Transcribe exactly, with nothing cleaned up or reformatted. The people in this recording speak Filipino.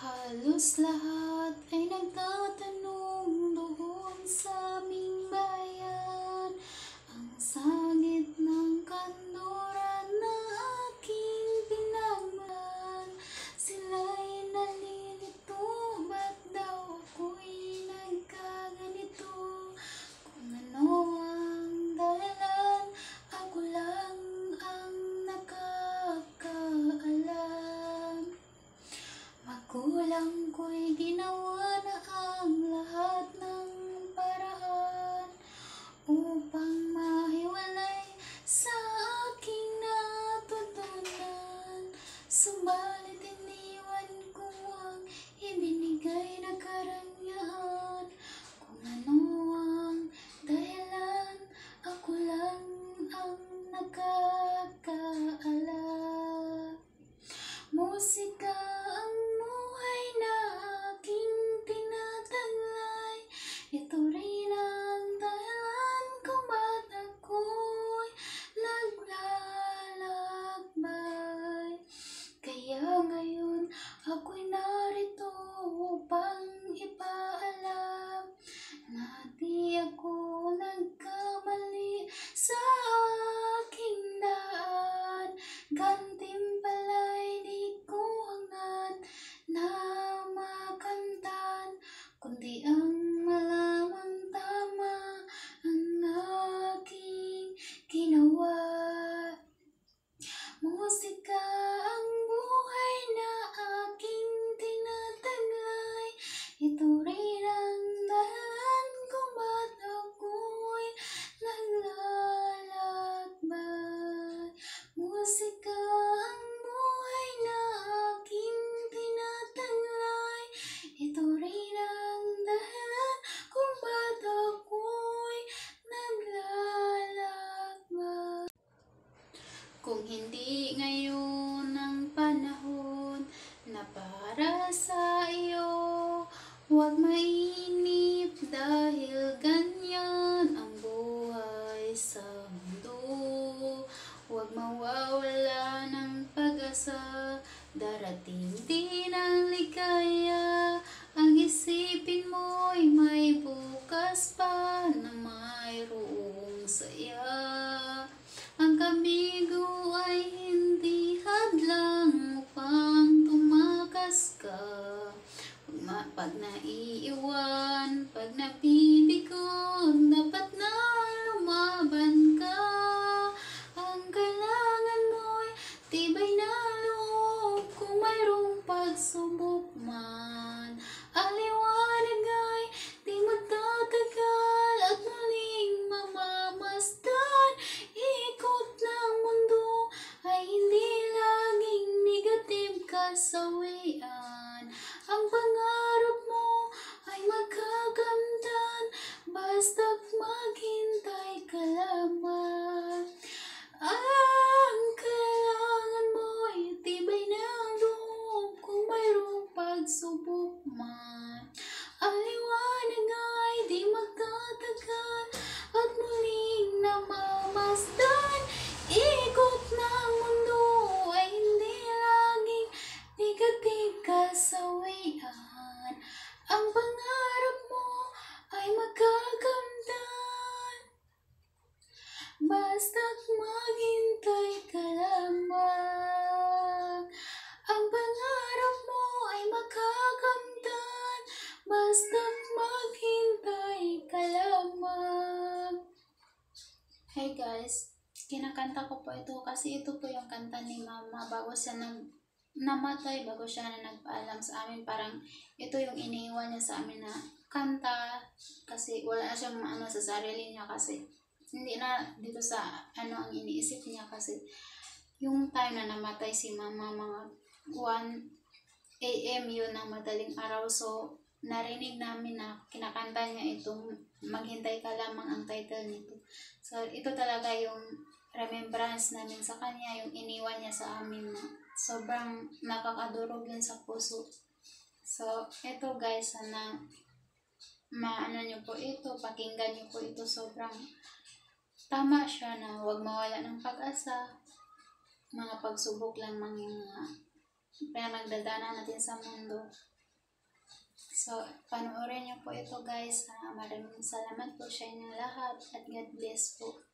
Halos lahat ay nagtatanong doon sa aming bayan. Ang sangit ng kanluran na aking pinagmulan. Sila'y nalilito, ba't daw ako'y nagkaganito? Kung ano ang dahilan, ako lang ang nakakaalam. Magulang ko'y ginawa na ang lahat ng paraan upang mahiwalay sa aking natutunan. Subalit iniwan ko ang ibinigay na karangyaan. Kung ano ang dahilan, ako lang ang nakakaalam. Musika ang buhay na aking tinataglay. Ito rin ang dahilan kung ba't ako'y naglalakbay. Kaya ngayon ako'y narito upang ipaalam na di ako nagkamali sa aking daan. Gantimpala'y di ko hangad na makamtan, kundi ang malamang tama ang aking ginawa. Musika ang buhay na aking tinataglay. Ito rin ang dahilan kung ba't ako'y naglalakbay. Musika ang buhay na aking tinataglay. Ito rin ang dahilan kung ba't ako'y naglalakbay. Kung hindi ngayon ang panahon na para sa iyo, huwag mainip dahil ganyan ang buhay sa mundo. Huwag mawawala ng pag-asa, darating din ang ligaya. Ang isipin mo'y may bukas pa na mayroong saya. Ang kabigo ay hindi hadlang upang tumakas ka. Pag naiiwan, pag nabibigo, dapat na lumaban ka. Ang kailangan mo'y tibay na loob kung mayroong pagsubok man. Ang liwanag ay di magtatagal at muling mamamasdan. Ikot ng mundo ay hindi laging negative kasawian. Ang pangarap mo ay magkakamtan, basta't maghintay ka lamang. Ang kailangan mo'y tibay ng loob kung mayroong pagsubok man. Ang liwanag ay di magtatagal at muling namamasdan. Ikot ng mundo ay hindi laging negative kasawian. Ang pangarap mo ay magkakamtan, basta't maghintay ka lamang. Ang pangarap mo ay magkakamtan, basta't maghintay ka lamang. Hey guys, kinakanta ko po ito kasi ito po yung kanta ni Mama bago siya nang namatay, bago siya na nagpaalam sa amin. Parang ito yung iniiwan niya sa amin na kanta kasi wala na siyang ano sa sarili niya, kasi hindi na dito sa ano ang iniisip niya, kasi yung time na namatay si Mama mga one A M yun ng madaling araw. So narinig namin na kinakanta niya itong Maghintay Ka Lamang ang title nito. So ito talaga yung remembrance namin sa kanya, yung iniwan niya sa amin na sobrang nakakadurog yun sa puso. So ito guys, sana maano nyo po ito, pakinggan nyo po ito. Sobrang tama siya na huwag mawala ng pag-asa. Mga pagsubok lang, mga pinagdadaanan natin sa mundo. So, panoorin niyo po ito guys. Uh, maraming salamat po sa inyong lahat at God bless po.